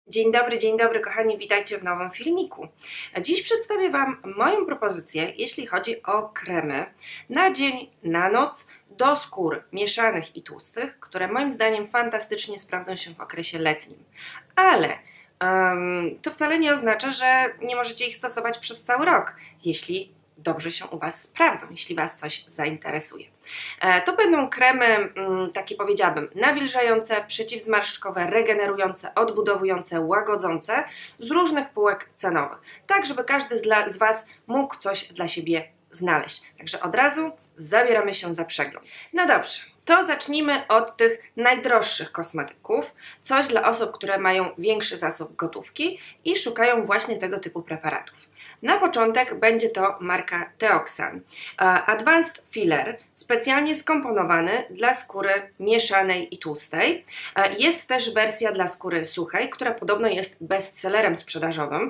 Dzień dobry kochani, witajcie w nowym filmiku. Dziś przedstawię Wam moją propozycję, jeśli chodzi o kremy na dzień, na noc do skór mieszanych i tłustych, które moim zdaniem fantastycznie sprawdzą się w okresie letnim. Ale to wcale nie oznacza, że nie możecie ich stosować przez cały rok, jeśli dobrze się u Was sprawdzą, jeśli Was coś zainteresuje. To będą kremy, takie powiedziałabym, nawilżające, przeciwzmarszczkowe, regenerujące, odbudowujące, łagodzące z różnych półek cenowych, tak żeby każdy z Was mógł coś dla siebie znaleźć. Także od razu zabieramy się za przegląd. No dobrze, to zacznijmy od tych najdroższych kosmetyków, coś dla osób, które mają większy zasób gotówki i szukają właśnie tego typu preparatów. Na początek będzie to marka Teoxan. Advanced Filler, specjalnie skomponowany dla skóry mieszanej i tłustej. Jest też wersja dla skóry suchej, która podobno jest bestsellerem sprzedażowym.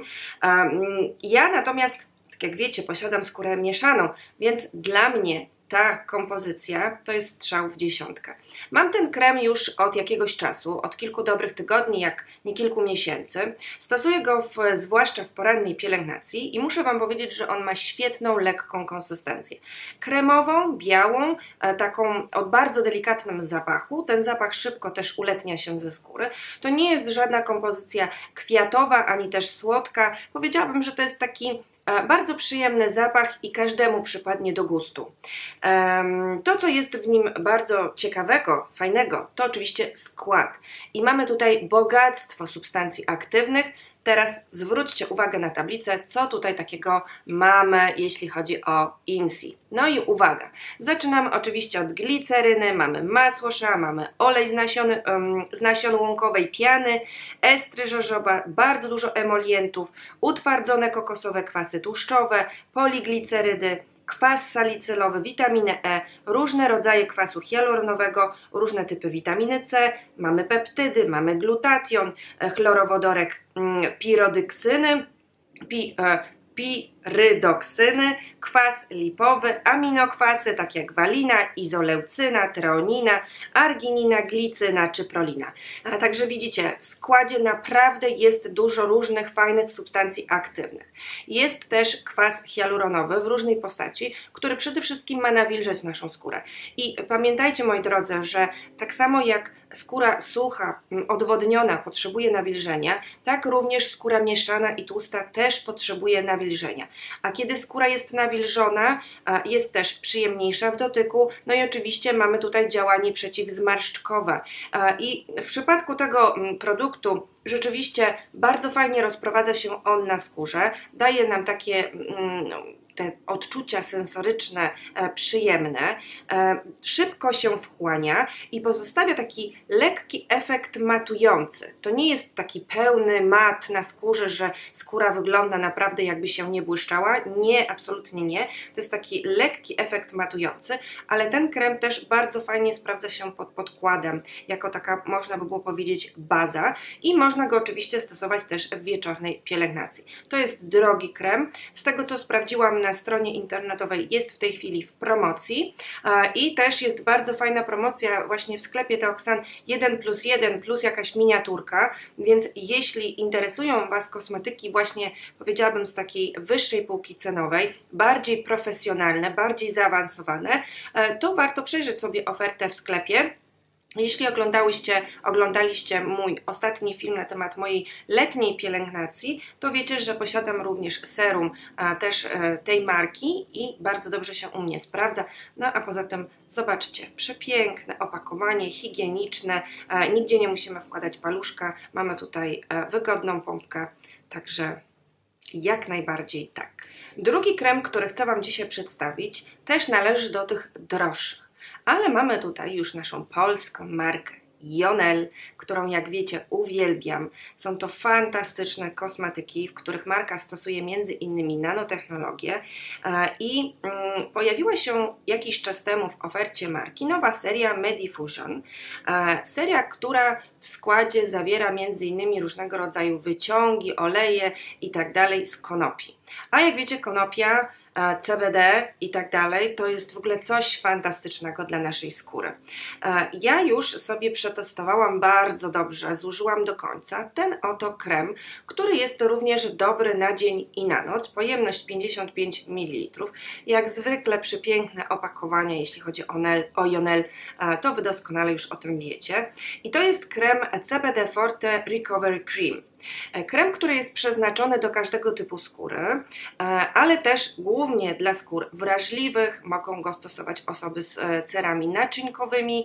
Ja natomiast, tak jak wiecie, posiadam skórę mieszaną, więc dla mnie ta kompozycja to jest strzał w dziesiątkę. Mam ten krem już od jakiegoś czasu, od kilku dobrych tygodni, jak nie kilku miesięcy. Stosuję go zwłaszcza w porannej pielęgnacji i muszę Wam powiedzieć, że on ma świetną, lekką konsystencję. Kremową, białą, taką o bardzo delikatnym zapachu. Ten zapach szybko też uletnia się ze skóry. To nie jest żadna kompozycja kwiatowa, ani też słodka. Powiedziałabym, że to jest taki bardzo przyjemny zapach i każdemu przypadnie do gustu. To, co jest w nim bardzo ciekawego, fajnego, to oczywiście skład. I mamy tutaj bogactwo substancji aktywnych. Teraz zwróćcie uwagę na tablicę, co tutaj takiego mamy, jeśli chodzi o INSI. No i uwaga, zaczynamy oczywiście od gliceryny, mamy masło shea, mamy olej z nasion łąkowej, piany, estry jojoba, bardzo dużo emolientów, utwardzone kokosowe kwasy tłuszczowe, poliglicerydy, kwas salicylowy, witaminę E, różne rodzaje kwasu hialuronowego, różne typy witaminy C, mamy peptydy, mamy glutation, chlorowodorek pirydoksyny, kwas lipowy, aminokwasy, takie jak walina, izoleucyna, treonina, arginina, glicyna czy prolina. Także widzicie, w składzie naprawdę jest dużo różnych fajnych substancji aktywnych. Jest też kwas hialuronowy w różnej postaci, który przede wszystkim ma nawilżać naszą skórę. I pamiętajcie, moi drodzy, że tak samo jak skóra sucha, odwodniona potrzebuje nawilżenia, tak również skóra mieszana i tłusta też potrzebuje nawilżenia. A kiedy skóra jest nawilżona, jest też przyjemniejsza w dotyku, no i oczywiście mamy tutaj działanie przeciwzmarszczkowe. I w przypadku tego produktu rzeczywiście bardzo fajnie rozprowadza się on na skórze, daje nam takie te odczucia sensoryczne przyjemne, szybko się wchłania i pozostawia taki lekki efekt matujący. To nie jest taki pełny mat na skórze, że skóra wygląda naprawdę jakby się nie błyszczała. Nie, absolutnie nie. To jest taki lekki efekt matujący, ale ten krem też bardzo fajnie sprawdza się pod podkładem, jako taka, można by było powiedzieć, baza i można go oczywiście stosować też w wieczornej pielęgnacji. To jest drogi krem. Z tego, co sprawdziłam na stronie internetowej, jest w tej chwili w promocji i też jest bardzo fajna promocja właśnie w sklepie Teoxan 1+1 plus jakaś miniaturka, więc jeśli interesują Was kosmetyki właśnie, powiedziałabym, z takiej wyższej półki cenowej, bardziej profesjonalne, bardziej zaawansowane, to warto przejrzeć sobie ofertę w sklepie. Jeśli oglądaliście mój ostatni film na temat mojej letniej pielęgnacji, to wiecie, że posiadam również serum też tej marki i bardzo dobrze się u mnie sprawdza. No a poza tym zobaczcie, przepiękne opakowanie, higieniczne, nigdzie nie musimy wkładać paluszka, mamy tutaj wygodną pompkę, także jak najbardziej tak. Drugi krem, który chcę Wam dzisiaj przedstawić, też należy do tych droższych. Ale mamy tutaj już naszą polską markę Jonel, którą, jak wiecie, uwielbiam. Są to fantastyczne kosmetyki, w których marka stosuje między innymi nanotechnologię i pojawiła się jakiś czas temu w ofercie marki nowa seria Medifusion. Seria, która w składzie zawiera między innymi różnego rodzaju wyciągi, oleje i tak dalej z konopi. A jak wiecie, konopia, CBD i tak dalej, to jest w ogóle coś fantastycznego dla naszej skóry. Ja już sobie przetestowałam bardzo dobrze, zużyłam do końca ten oto krem, który jest również dobry na dzień i na noc. Pojemność 55 ml. Jak zwykle przepiękne opakowanie, jeśli chodzi o Jonel, to wy doskonale już o tym wiecie. I to jest krem CBD Forte Recovery Cream. Krem, który jest przeznaczony do każdego typu skóry, ale też głównie dla skór wrażliwych. Mogą go stosować osoby z cerami naczynkowymi,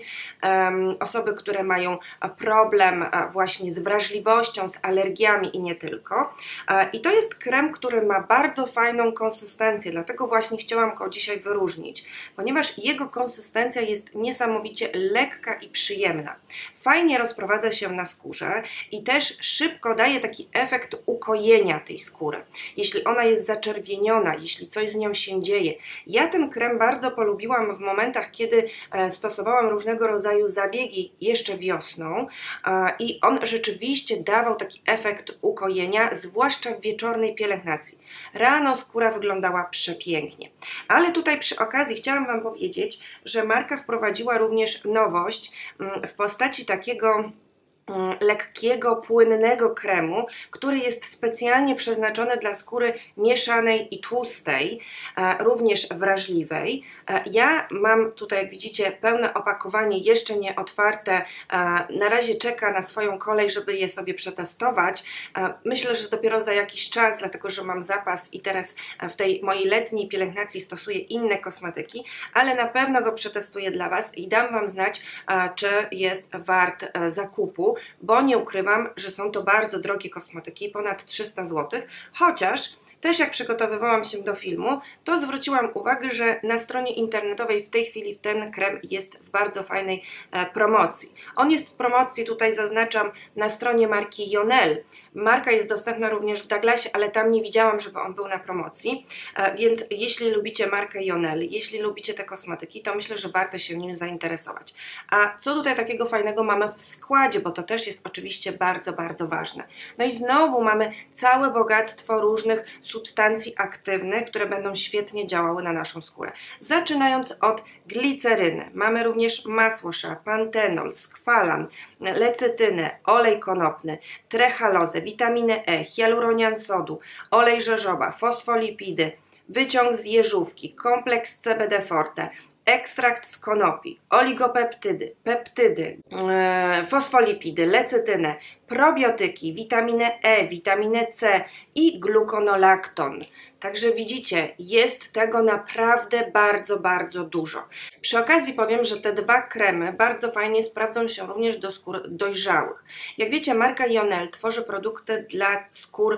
osoby, które mają problem właśnie z wrażliwością, z alergiami i nie tylko. I to jest krem, który ma bardzo fajną konsystencję, dlatego właśnie chciałam go dzisiaj wyróżnić, ponieważ jego konsystencja jest niesamowicie lekka i przyjemna. Fajnie rozprowadza się na skórze i też szybko daje taki efekt ukojenia tej skóry. Jeśli ona jest zaczerwieniona, jeśli coś z nią się dzieje. Ja ten krem bardzo polubiłam w momentach, kiedy stosowałam różnego rodzaju zabiegi jeszcze wiosną i on rzeczywiście dawał taki efekt ukojenia, zwłaszcza w wieczornej pielęgnacji. Rano skóra wyglądała przepięknie. Ale tutaj przy okazji chciałam Wam powiedzieć, że marka wprowadziła również nowość w postaci takiego lekkiego, płynnego kremu, który jest specjalnie przeznaczony dla skóry mieszanej i tłustej, również wrażliwej. Ja mam tutaj, jak widzicie, pełne opakowanie, jeszcze nie otwarte, na razie czeka na swoją kolej, żeby je sobie przetestować. Myślę, że dopiero za jakiś czas, dlatego że mam zapas i teraz w tej mojej letniej pielęgnacji stosuję inne kosmetyki, ale na pewno go przetestuję dla Was i dam Wam znać, czy jest wart zakupu, bo nie ukrywam, że są to bardzo drogie kosmetyki, ponad 300 zł, chociaż też jak przygotowywałam się do filmu, to zwróciłam uwagę, że na stronie internetowej w tej chwili ten krem jest w bardzo fajnej promocji. On jest w promocji, tutaj zaznaczam, na stronie marki Jonel. Marka jest dostępna również w Douglasie, ale tam nie widziałam, żeby on był na promocji, więc jeśli lubicie markę Jonel, jeśli lubicie te kosmetyki, to myślę, że warto się nim zainteresować. A co tutaj takiego fajnego mamy w składzie, bo to też jest oczywiście bardzo, bardzo ważne. No i znowu mamy całe bogactwo różnych substancji aktywnych, które będą świetnie działały na naszą skórę. Zaczynając od gliceryny, mamy również masło shea, pantenol, skwalan, lecytynę, olej konopny, trechalozę, witaminę E, hialuronian sodu, olej rzeżowa, fosfolipidy, wyciąg z jeżówki, kompleks CBD Forte, ekstrakt z konopi, oligopeptydy, peptydy, fosfolipidy, lecytynę, probiotyki, witaminę E, witaminę C i gluconolakton. Także widzicie, jest tego naprawdę bardzo, bardzo dużo. Przy okazji powiem, że te dwa kremy bardzo fajnie sprawdzą się również do skór dojrzałych. Jak wiecie, marka Jonel tworzy produkty dla skór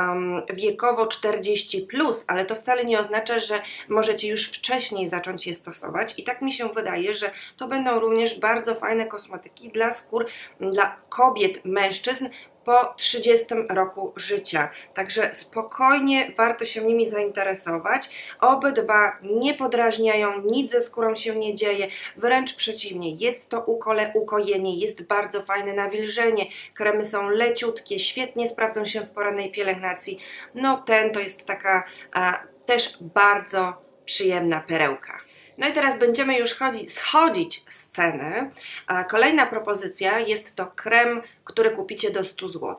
wiekowo 40+, ale to wcale nie oznacza, że możecie już wcześniej zacząć je stosować i tak mi się wydaje, że to będą również bardzo fajne kosmetyki dla skór, dla kobiet, mężczyzn po 30 roku życia. Także spokojnie warto się nimi zainteresować. Obydwa nie podrażniają, nic ze skórą się nie dzieje, wręcz przeciwnie, jest to ukojenie, jest bardzo fajne nawilżenie, kremy są leciutkie, świetnie sprawdzą się w porannej pielęgnacji. No ten to jest taka też bardzo przyjemna perełka. No i teraz będziemy już schodzić z ceny. Kolejna propozycja jest to krem, który kupicie do 100 zł,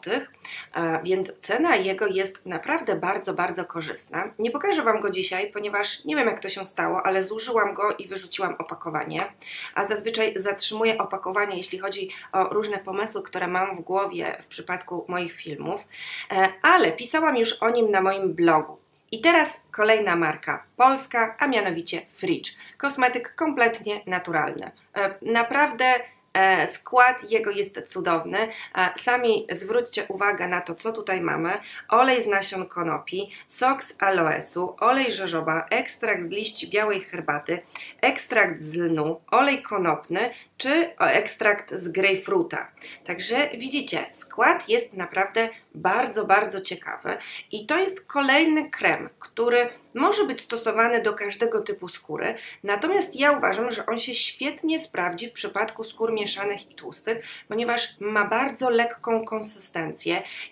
więc cena jego jest naprawdę bardzo, bardzo korzystna. Nie pokażę Wam go dzisiaj, ponieważ nie wiem, jak to się stało, ale zużyłam go i wyrzuciłam opakowanie, a zazwyczaj zatrzymuję opakowanie, jeśli chodzi o różne pomysły, które mam w głowie w przypadku moich filmów, ale pisałam już o nim na moim blogu. I teraz kolejna marka polska, a mianowicie Fridge. Kosmetyk kompletnie naturalny. Naprawdę skład jego jest cudowny. Sami zwróćcie uwagę na to, co tutaj mamy. Olej z nasion konopi, sok z aloesu, olej rzeżoba, ekstrakt z liści białej herbaty, ekstrakt z lnu, olej konopny czy ekstrakt z grejpfruta. Także widzicie, skład jest naprawdę bardzo, bardzo ciekawy i to jest kolejny krem, który może być stosowany do każdego typu skóry, natomiast ja uważam, że on się świetnie sprawdzi w przypadku skór mieszanych i tłustych, ponieważ ma bardzo lekką konsystencję, jest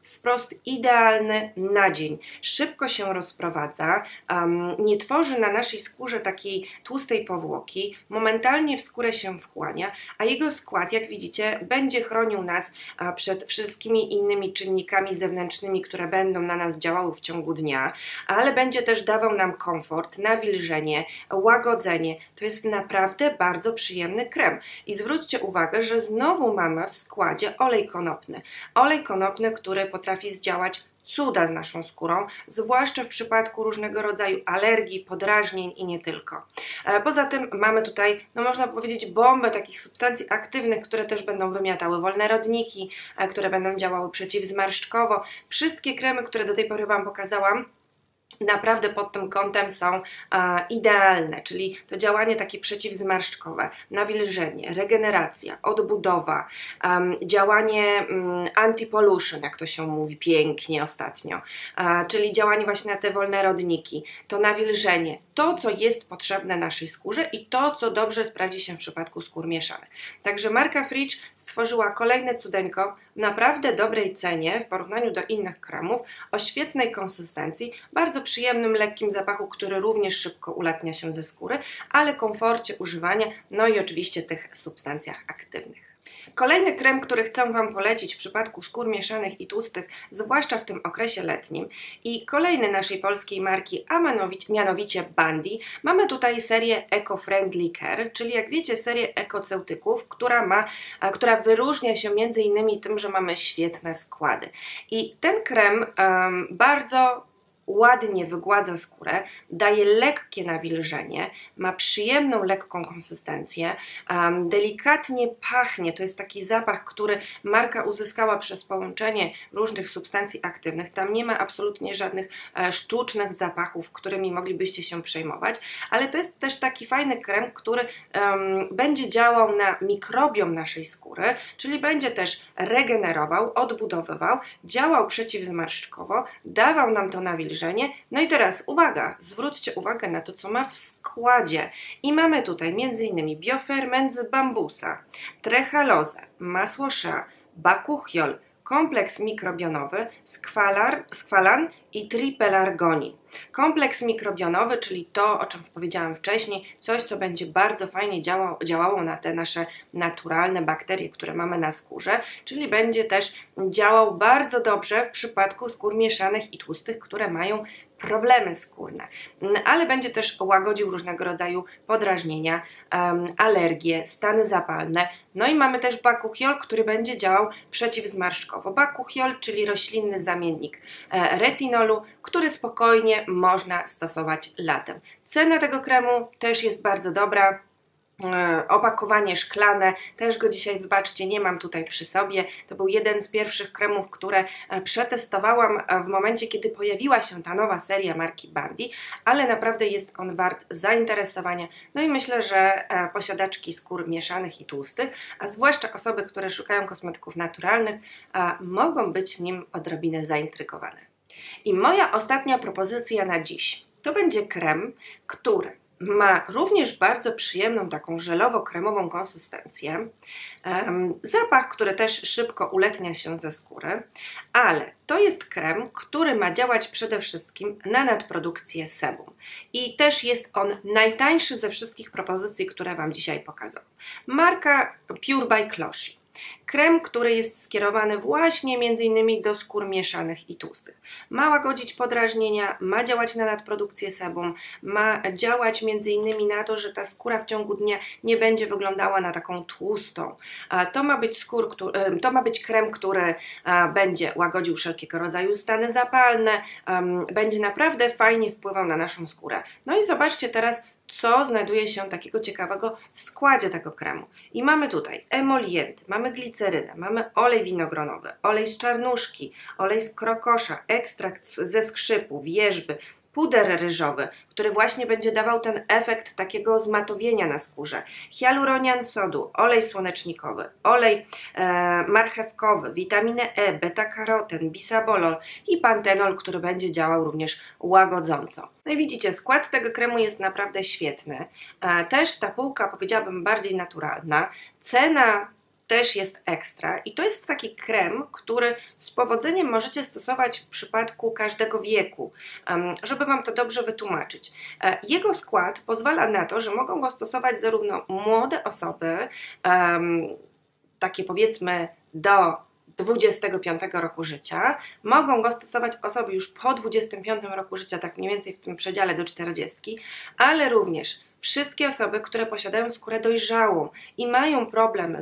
wprost idealny na dzień. Szybko się rozprowadza, nie tworzy na naszej skórze takiej tłustej powłoki, momentalnie w skórę się wchłania, a jego skład, jak widzicie, będzie chronił nas przed wszystkimi innymi czynnikami zewnętrznymi, które będą na nas działały w ciągu dnia, ale będzie też dawał nam komfort, nawilżenie, łagodzenie. To jest naprawdę bardzo przyjemny krem. I zwróćcie uwagę, że znowu mamy w składzie olej konopny. Olej konopny, który potrafi zdziałać cuda z naszą skórą, zwłaszcza w przypadku różnego rodzaju alergii, podrażnień i nie tylko. Poza tym mamy tutaj, no można powiedzieć, bombę takich substancji aktywnych, które też będą wymiatały wolne rodniki, które będą działały przeciwzmarszczkowo. Wszystkie kremy, które do tej pory Wam pokazałam, naprawdę pod tym kątem są idealne, czyli to działanie takie przeciwzmarszczkowe, nawilżenie, regeneracja, odbudowa, działanie anti-pollution, jak to się mówi pięknie ostatnio, czyli działanie właśnie na te wolne rodniki, to nawilżenie, to co jest potrzebne naszej skórze i to co dobrze sprawdzi się w przypadku skór mieszanych. Także marka Fridge stworzyła kolejne cudeńko w naprawdę dobrej cenie w porównaniu do innych kremów, o świetnej konsystencji, bardzo przyjemnym, lekkim zapachu, który również szybko ulatnia się ze skóry, ale komforcie używania, no i oczywiście tych substancjach aktywnych. Kolejny krem, który chcę Wam polecić w przypadku skór mieszanych i tłustych, zwłaszcza w tym okresie letnim, i kolejny naszej polskiej marki, a mianowicie Bandy. Mamy tutaj serię Eco Friendly Care, czyli jak wiecie serię ekoceutyków, która wyróżnia się między innymi tym, że mamy świetne składy. I ten krem bardzo ładnie wygładza skórę, daje lekkie nawilżenie, ma przyjemną, lekką konsystencję, delikatnie pachnie, to jest taki zapach, który marka uzyskała przez połączenie różnych substancji aktywnych, tam nie ma absolutnie żadnych sztucznych zapachów, którymi moglibyście się przejmować, ale to jest też taki fajny krem, który będzie działał na mikrobiom naszej skóry, czyli będzie też regenerował, odbudowywał, działał przeciwzmarszczkowo, dawał nam to nawilżenie. No i teraz uwaga, zwróćcie uwagę na to, co ma w składzie. I mamy tutaj m.in. bioferment z bambusa, trechalozę, masło shea, bakuchiol, kompleks mikrobionowy, skwalan i tripelargoni. Kompleks mikrobionowy, czyli to, o czym powiedziałam wcześniej, coś, co będzie bardzo fajnie działało na te nasze naturalne bakterie, które mamy na skórze, czyli będzie też działał bardzo dobrze w przypadku skór mieszanych i tłustych, które mają problemy skórne, ale będzie też łagodził różnego rodzaju podrażnienia, alergie, stany zapalne. No i mamy też bakuchiol, który będzie działał przeciwzmarszczkowo. Bakuchiol, czyli roślinny zamiennik retinolu, który spokojnie można stosować latem. Cena tego kremu też jest bardzo dobra. Opakowanie szklane, też go dzisiaj, wybaczcie, nie mam tutaj przy sobie. To był jeden z pierwszych kremów, które przetestowałam w momencie, kiedy pojawiła się ta nowa seria marki Bandy, ale naprawdę jest on wart zainteresowania. No i myślę, że posiadaczki skór mieszanych i tłustych, a zwłaszcza osoby, które szukają kosmetyków naturalnych, mogą być nim odrobinę zaintrygowane. I moja ostatnia propozycja na dziś to będzie krem, który ma również bardzo przyjemną, taką żelowo-kremową konsystencję, zapach, który też szybko uletnia się ze skóry, ale to jest krem, który ma działać przede wszystkim na nadprodukcję sebum. I też jest on najtańszy ze wszystkich propozycji, które Wam dzisiaj pokazałam. Marka Pure by Closhi. Krem, który jest skierowany właśnie m.in. do skór mieszanych i tłustych. Ma łagodzić podrażnienia, ma działać na nadprodukcję sebum, ma działać m.in. na to, że ta skóra w ciągu dnia nie będzie wyglądała na taką tłustą. To ma być krem, który będzie łagodził wszelkiego rodzaju stany zapalne, będzie naprawdę fajnie wpływał na naszą skórę. No i zobaczcie teraz, co znajduje się takiego ciekawego w składzie tego kremu. I mamy tutaj emolienty, mamy glicerynę, mamy olej winogronowy, olej z czarnuszki, olej z krokosza, ekstrakt ze skrzypu, wierzby, puder ryżowy, który właśnie będzie dawał ten efekt takiego zmatowienia na skórze, hialuronian sodu, olej słonecznikowy, olej marchewkowy, witaminę E, beta-karoten, bisabolol i pantenol, który będzie działał również łagodząco. No i widzicie, skład tego kremu jest naprawdę świetny. Też ta półka, powiedziałabym, bardziej naturalna. Cena też jest ekstra i to jest taki krem, który z powodzeniem możecie stosować w przypadku każdego wieku, żeby Wam to dobrze wytłumaczyć. Jego skład pozwala na to, że mogą go stosować zarówno młode osoby, takie powiedzmy do 25 roku życia, mogą go stosować osoby już po 25 roku życia, tak mniej więcej w tym przedziale do 40, ale również wszystkie osoby, które posiadają skórę dojrzałą i mają problem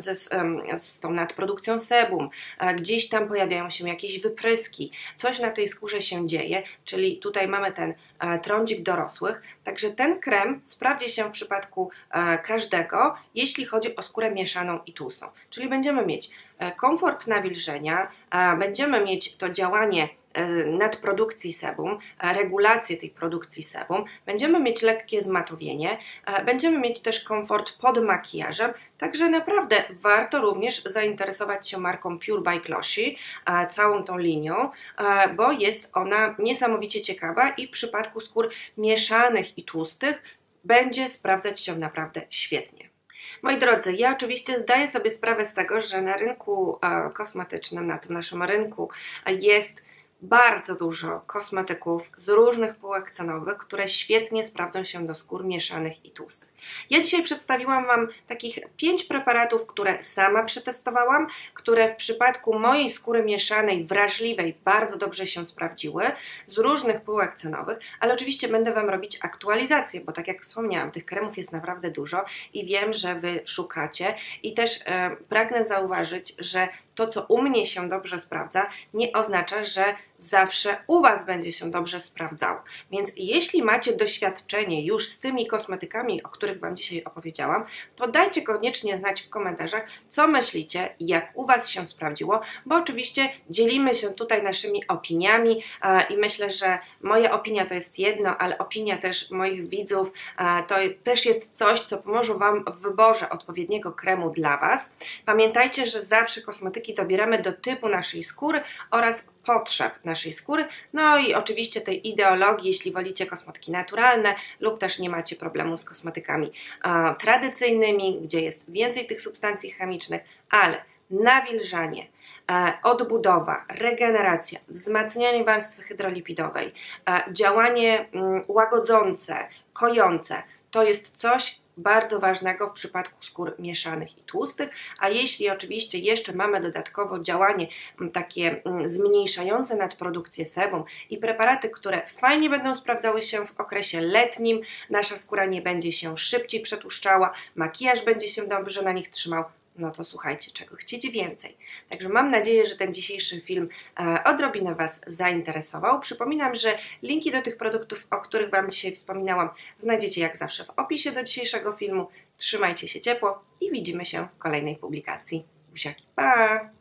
z tą nadprodukcją sebum, gdzieś tam pojawiają się jakieś wypryski, coś na tej skórze się dzieje, czyli tutaj mamy ten trądzik dorosłych, także ten krem sprawdzi się w przypadku każdego, jeśli chodzi o skórę mieszaną i tłustą, czyli będziemy mieć komfort nawilżenia, będziemy mieć to działanie nadprodukcji sebum, regulację tej produkcji sebum, będziemy mieć lekkie zmatowienie, będziemy mieć też komfort pod makijażem, także naprawdę warto również zainteresować się marką Pure by Glossy, całą tą linią, bo jest ona niesamowicie ciekawa i w przypadku skór mieszanych i tłustych będzie sprawdzać się naprawdę świetnie. Moi drodzy, ja oczywiście zdaję sobie sprawę z tego, że na rynku kosmetycznym, na tym naszym rynku jest bardzo dużo kosmetyków z różnych półek cenowych, które świetnie sprawdzą się do skór mieszanych i tłustych. Ja dzisiaj przedstawiłam Wam takich 5 preparatów, które sama przetestowałam, które w przypadku mojej skóry mieszanej, wrażliwej bardzo dobrze się sprawdziły, z różnych półek cenowych, ale oczywiście będę Wam robić aktualizację, bo tak jak wspomniałam, tych kremów jest naprawdę dużo i wiem, że Wy szukacie i też pragnę zauważyć, że to, co u mnie się dobrze sprawdza, nie oznacza, że zawsze u Was będzie się dobrze sprawdzało. Więc jeśli macie doświadczenie już z tymi kosmetykami, o których Wam dzisiaj opowiedziałam, to dajcie koniecznie znać w komentarzach, co myślicie, jak u Was się sprawdziło, bo oczywiście dzielimy się tutaj naszymi opiniami i myślę, że moja opinia to jest jedno, ale opinia też moich widzów to też jest coś, co pomoże Wam w wyborze odpowiedniego kremu dla Was. Pamiętajcie, że zawsze kosmetyki dobieramy do typu naszej skóry oraz potrzeb naszej skóry, no i oczywiście tej ideologii, jeśli wolicie kosmetyki naturalne lub też nie macie problemu z kosmetykami tradycyjnymi, gdzie jest więcej tych substancji chemicznych, ale nawilżanie, odbudowa, regeneracja, wzmacnianie warstwy hydrolipidowej, działanie łagodzące, kojące, to jest coś bardzo ważnego w przypadku skór mieszanych i tłustych, a jeśli oczywiście jeszcze mamy dodatkowo działanie takie zmniejszające nadprodukcję sebum i preparaty, które fajnie będą sprawdzały się w okresie letnim, nasza skóra nie będzie się szybciej przetłuszczała, makijaż będzie się dobrze na nich trzymał, no to słuchajcie, czego chcieć więcej. Także mam nadzieję, że ten dzisiejszy film odrobinę Was zainteresował. Przypominam, że linki do tych produktów, o których Wam dzisiaj wspominałam, znajdziecie jak zawsze w opisie do dzisiejszego filmu. Trzymajcie się ciepło i widzimy się w kolejnej publikacji. Buziaki, pa!